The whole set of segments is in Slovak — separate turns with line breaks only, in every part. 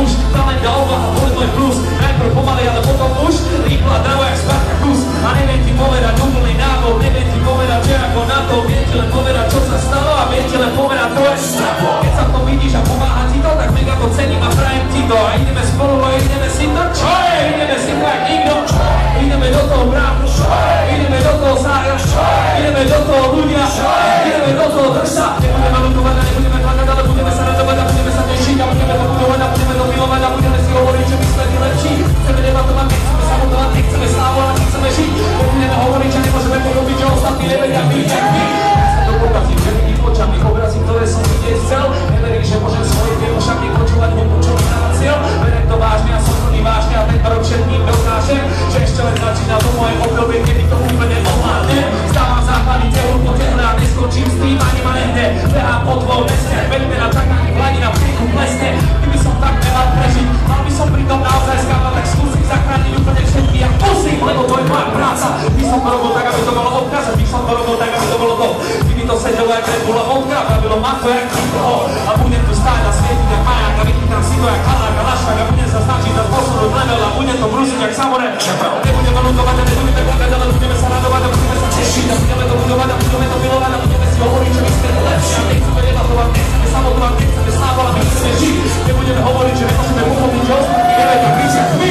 už, talent a odvaha, boli môj plus. Najprv pomaly, ale potom už rýchlo a draво jak Spartacus. A neviem ti povedať úplný návod, neviem ti povedať, že ako na to. Viem ti len povedať, čo sa stalo a viem ti len povedať, to je stravo. Keď sa to vidíš a pomáha ti to, tak mega to cením a prajem ti to. A ideme spolu, a ideme si to, čo je? Ideme si to jak nikto, čo je? Ideme do toho brávu, čo je? Ideme do toho zája, čo je? Ideme do toho ľudia, čo je? Ideme do toho drsa. Nebudeme lutovať a nebudeme kladať, ale budeme sa radovať a budeme sa tešiť a budeme to budovať a budeme to milovať a budeme si hovoriť, že my sme tí lepší. Chceme debatovať, nechceme samotovať, nechceme slávovať, nechceme žiť. Nebudeme hovoriť, že nemôžeme porobiť, že ostatní nevedia byť jak my. Chcem to pokaziť, že vidím očami obrazí, ktoré som vidieť chcel. Neverím, že môžem svojim ušami počúvať hudbu, čo mi dáva cieľ. Beriem to vážne a som plný vážne a tento rok všetkým dokážem, že ešte len začína to moje obdobie, kedy to úplne ovládnem. Stávam základy telu po tehle a neskončím s tým ani ma nehne. Behám po tvojom meste, veďme na čakaní hladina v prieku plesne. Kdyby som tak nemal prežiť, mal by som pritom naozaj skávať, tak skúsim zachrániť úplne všetky a musím, lebo to je moja práca. By som to robil tak, aby to bolo odkaz, by som to robil tak, aby to bolo to. Kdyby to sedelo jak Red Bulla vodka, bavilo ma to jak nikoho. A budem tu stáť a svietiť jak maják a vychytám si to jak halák a lašák a budem sa snažiť na spôsobu level a budem to brúsiť jak samore. Nebudeme lutovať a nebudeme plakať, ale budeme sa radovať a budeme sa tešiť a budeme to budovať a budeme to milovať a budeme si hovoriť, že my sme lepší a nechceme debatovať, nechceme samotovať, nechceme slávovať, my chceme žiť. Nebudeme hovoriť, že nemôžeme pochopiť, že ostatní nevedia byť jak my.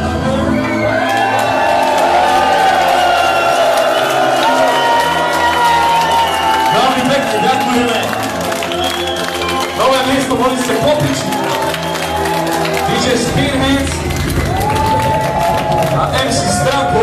Veľmi pekne, ďakujeme. Nové miesto, boli ste popiči. DJ Spearheads a MC Strapo.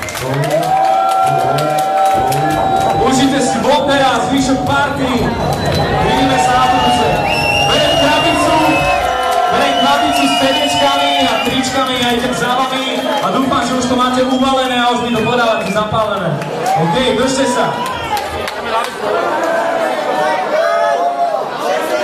Užite si vodné a zvyšok party. Vidíme sa na budúce. Berem krabicu s CD-čkami a tričkami a idem za vami a dúfam, že už to máte uvalené a už mi to podávate zapálené. OK, držte sa.